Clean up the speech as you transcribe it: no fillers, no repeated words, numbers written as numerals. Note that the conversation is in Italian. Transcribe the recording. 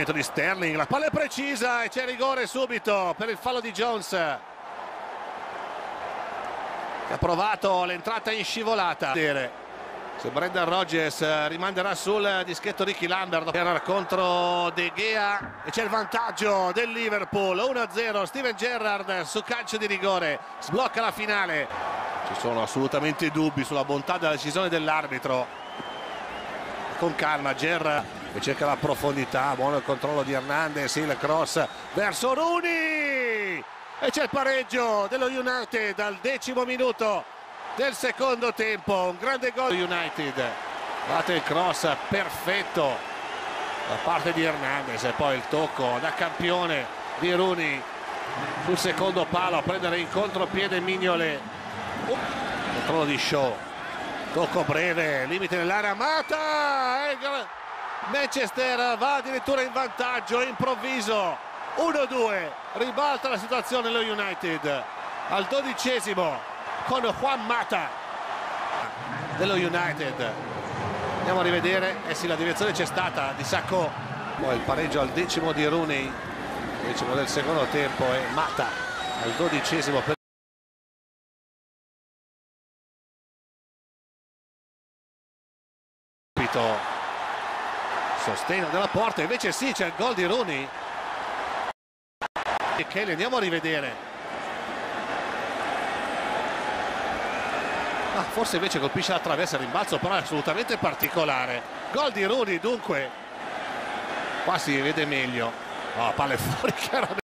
Dentro di Sterling, la palla è precisa e c'è rigore subito per il fallo di Jones, che ha provato l'entrata in scivolata. Se Brendan Rodgers rimanderà sul dischetto Ricky Lambert era contro De Gea e c'è il vantaggio del Liverpool 1-0. Steven Gerrard su calcio di rigore sblocca la finale. Ci sono assolutamente dubbi sulla bontà della decisione dell'arbitro. Con calma Gerrard che cerca la profondità, buono il controllo di Hernandez, il cross verso Rooney e c'è il pareggio dello United al 10° minuto del secondo tempo. Un grande gol United, guardate il cross perfetto da parte di Hernandez e poi il tocco da campione di Rooney sul secondo palo a prendere in contropiede Mignolet. Controllo di Shaw, tocco breve, limite nell'area, Mata, Manchester va addirittura in vantaggio improvviso 1-2, ribalta la situazione lo United al 12° con Juan Mata dello United. Andiamo a rivedere, sì, la direzione c'è stata di Sacco, poi il pareggio al 10° di Rooney, 10° del secondo tempo, e Mata al 12° per sostegno della porta, invece sì, c'è il gol di Rooney e Kelly. Andiamo a rivedere, forse invece colpisce la traversa, il rimbalzo però è assolutamente particolare. Gol di Rooney dunque, qua si vede meglio, palla è fuori chiaramente.